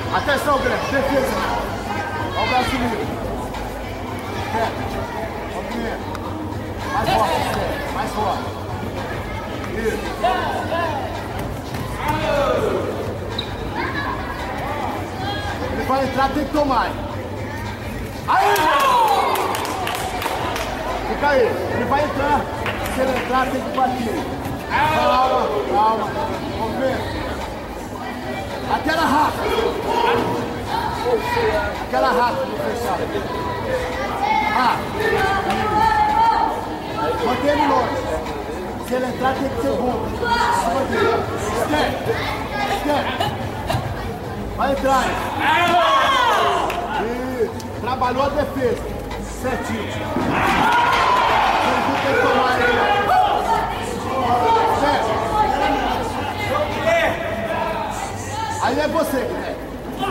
Atenção, Guilherme. Defesa. Olha o braço livre. Movimento. Mais forte, mais forte. Isso. Ele vai entrar, tem que tomar. Aí! Fica aí. Ele vai entrar. Se ele entrar, tem que bater. Calma, calma. Movimento. Aquela rata. Aquela rata no fechado. Mantém ele longe. Se ele entrar, tem que ser bom. Step. Vai entrar. Isso. Trabalhou a defesa. Certinho. Tem que tomar ele. Step. Aí é você, Guilherme.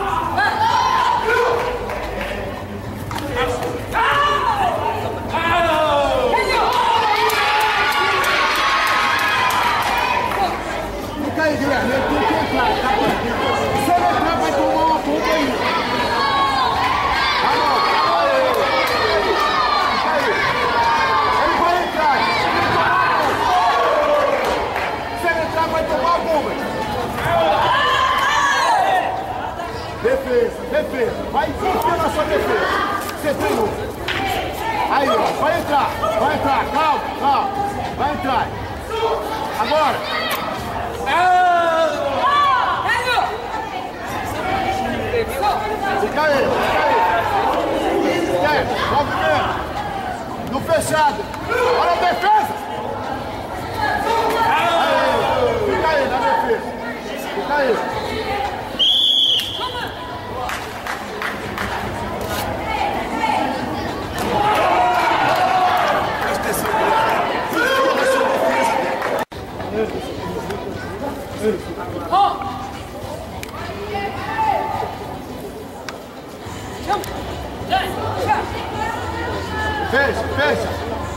Fica aí, Guilherme. Ele tem que entrar. Tá perdido. Se ele entrar, vai tomar uma bomba aí. Tá bom. Fica aí. Ele vai entrar. Se ele entrar, vai tomar uma bomba. Defesa. Vai confia na sua defesa. Você treinou. Aí, ó. Vai entrar. Calma. Vai entrar. Agora. Fica aí. Movimento. No fechado. Olha a defesa. Aí. Fica aí na defesa. Fica aí. Fecha.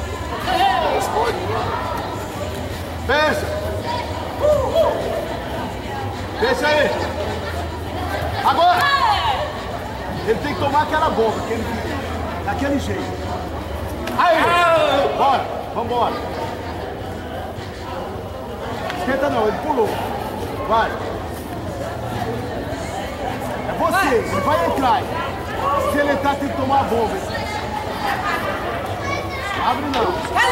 Fecha aí. Agora. Ele tem que tomar aquela bomba. Daquele jeito. Aí. Bora. Vambora. Esquenta não, ele pulou. Vai. É você. Ele vai entrar. Se ele entrar, tem que tomar a bomba. Abre não.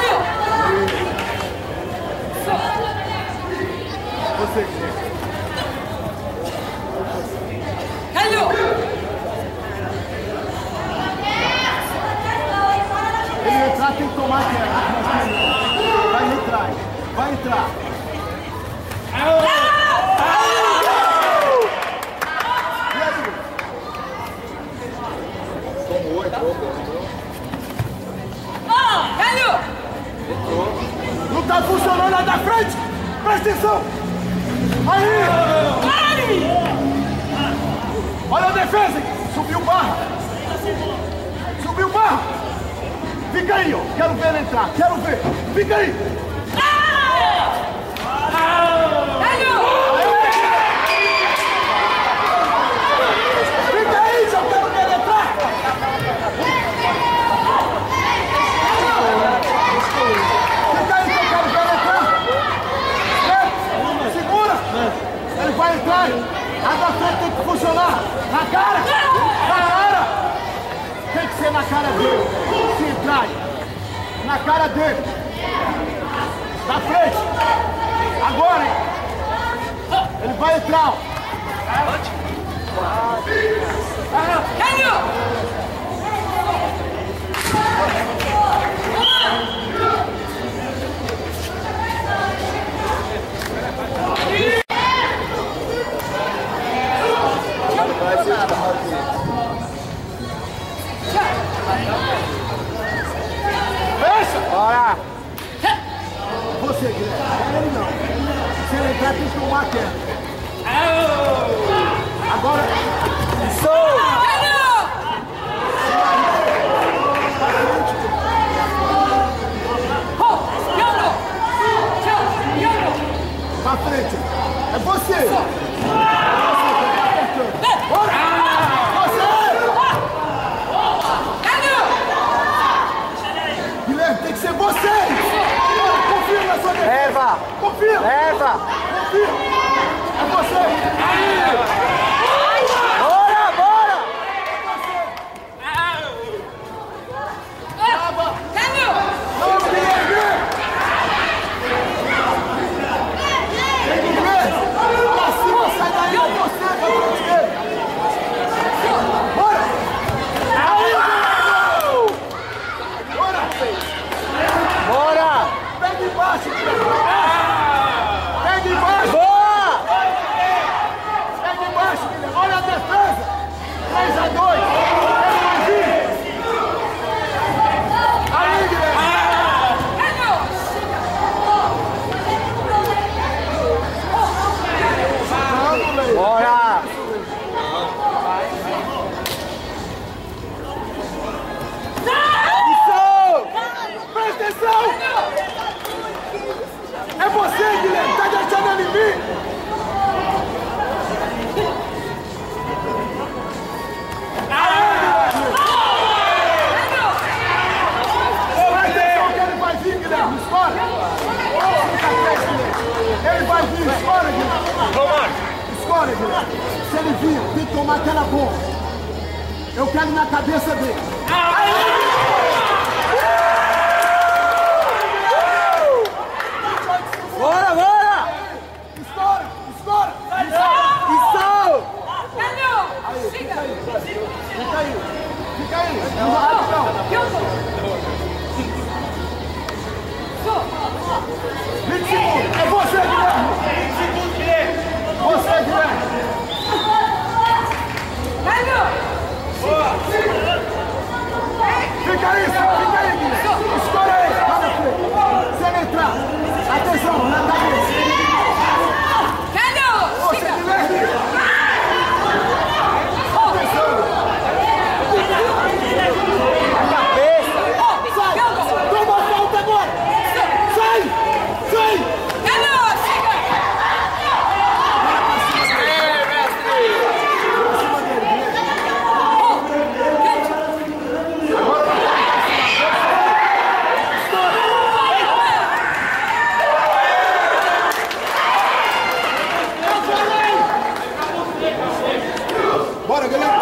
Você. Ele entrar, tem que tomar aquela. Vai entrar. Não tá funcionando lá da frente! Presta atenção! Aí! Olha a defesa! Subiu barra! Fica aí, ó! Quero ver ele entrar! Fica aí! Fica aí, já quero ver ele entrar! Ele vai entrar, a da frente tem que funcionar, na cara, tem que ser na cara dele, se entrar, na cara dele, da frente, agora, hein? Ele vai entrar, bora! Você, Guilherme, ele não. Se ele entrar, tem que tomar a queda. Agora, vir, tem que tomar aquela bomba. Eu quero na cabeça dele. Bora, bora! Estoura, estoura! Isso! Aí, fica aí. Fica aí. Fica aí. Não vai não. 20 segundos. É você, Guilherme. 20 segundos, Guilherme. Você, Guilherme. Fica aí, Guilherme. Estoura aí. Vai na frente. Sem entrar. Atenção, na cabeça. Você, Guilherme. Bora, galera!